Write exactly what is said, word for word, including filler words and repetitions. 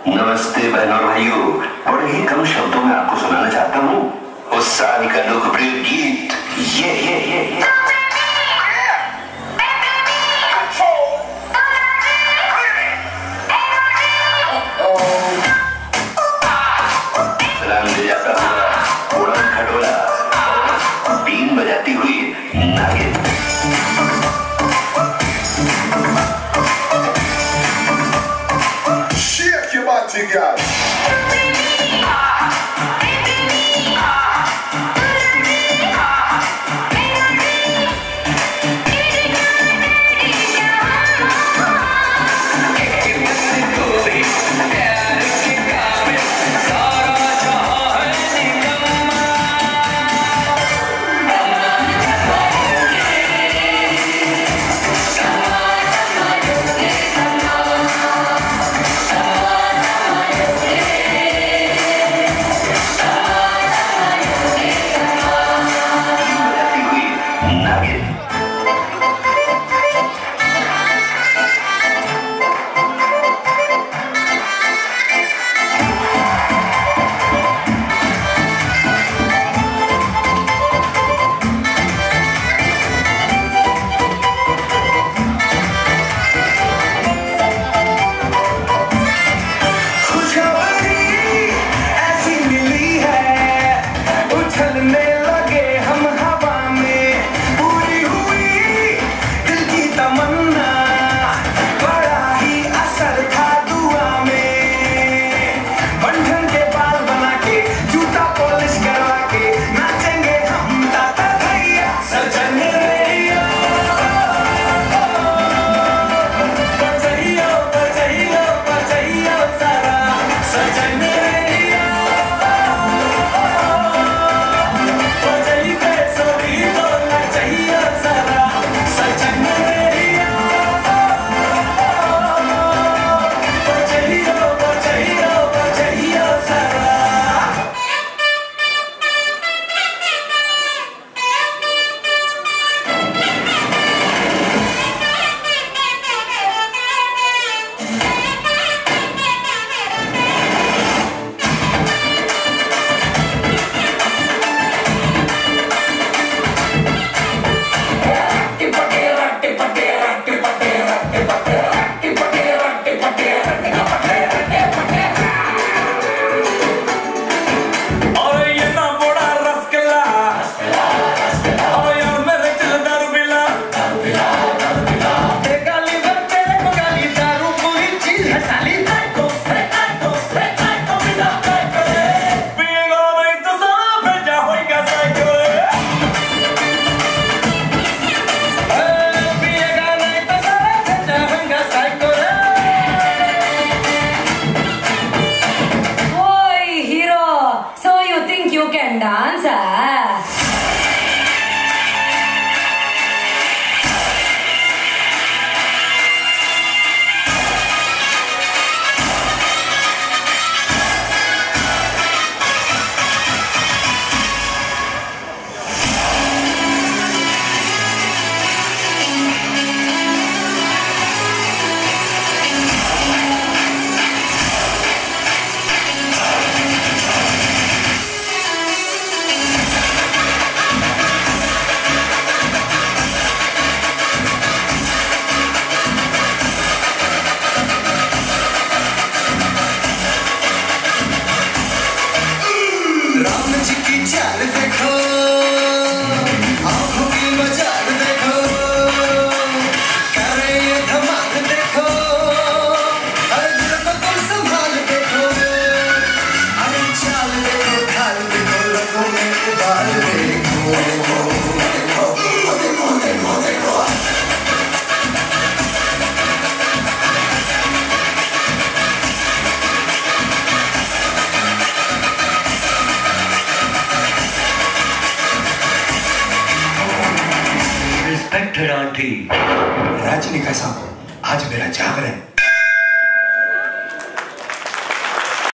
नमस्ते बहन और भाइयों, बड़े ही कम शब्दों में आपको सुनाना चाहता हूँ उस साल का लोकप्रिय गीत ये ये ये, ये। सलाम ले जाता हुआ उड़न खटोला, बीन बजाती हुई नागिन। Shake your body, girl. You can dance, ah? Ram ji की चाल देखो, आंखों की मजाल देखो, करे ये धमाल देखो, हर दिल को तुम संभाल देखो, अरे चाल देखो, ढाल देखो, रगों में उबाल देखो, देखो, देखो, देखो, देखो, देखो। आंटी, राजनी कैसा? आज मेरा जागरण।